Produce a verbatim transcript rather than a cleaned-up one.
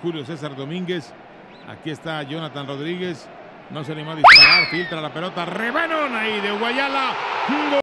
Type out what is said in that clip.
Julio César Domínguez. Aquí está Jonathan Rodríguez. No se animó a disparar. Filtra la pelota. Rebanón ahí de Guayala.